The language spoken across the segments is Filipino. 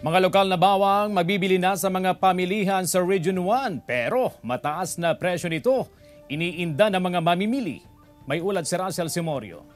Mga lokal na bawang mabibili na sa mga pamilihan sa Region 1 pero mataas na presyo nito iniinda ng mga mamimili. May ulat si Russell Simorio.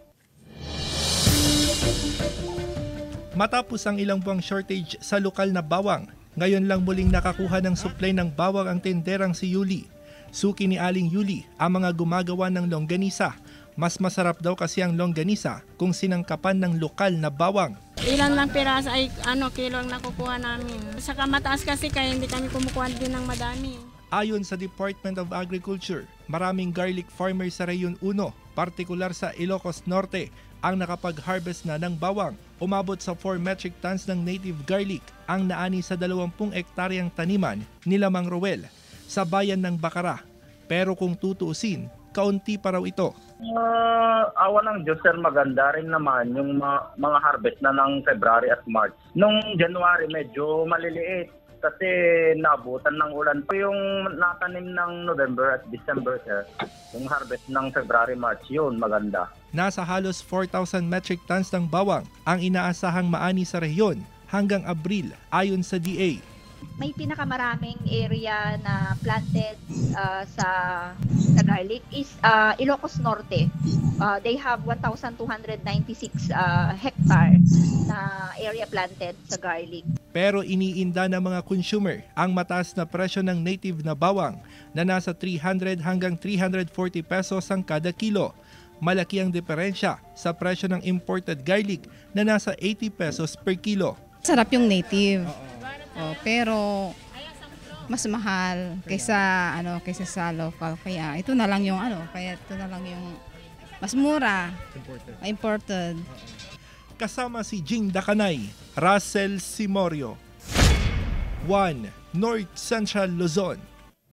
Matapos ang ilang buwang shortage sa lokal na bawang, ngayon lang muling nakakuha ng supply ng bawang ang tenderang si Yuli. Suki ni Aling Yuli ang mga gumagawa ng longganisa. Mas masarap daw kasi ang longganisa kung sinangkapan ng lokal na bawang. Ilan lang piraso ay kilo ang nakukuha namin. Saka mataas kasi kaya hindi kami kumukuha din ng madami. Ayon sa Department of Agriculture, maraming garlic farmers sa Reyon 1, partikular sa Ilocos Norte, ang nakapag-harvest na ng bawang. Umabot sa 4 metric tons ng native garlic ang naani sa 20 ektaryang taniman nila Mang Roel sa bayan ng Bacara. Pero kung tutuusin, kaunti pa raw ito. Awa ng Diyos sir, maganda rin naman yung mga harvest na ng February at March. Nung January medyo maliliit kasi naabutan ng ulan. Yung natanim ng November at December sir, yung harvest ng February, March, yun maganda. Nasa halos 4,000 metric tons ng bawang ang inaasahang maani sa rehiyon hanggang Abril ayon sa DA. May pinakamaraming area na planted sa garlic is Ilocos Norte. They have 1,296 hectare na area planted sa garlic. Pero iniinda ng mga consumer ang mataas na presyo ng native na bawang na nasa 300 hanggang 340 pesos ang kada kilo. Malaki ang diferensya sa presyo ng imported garlic na nasa 80 pesos per kilo. Sarap yung native. Pero mas mahal kaysa sa local, kaya ito na lang yung mas mura, imported. Kasama si Jing Dakanay, Russell Simorio, 1 North Central Luzon.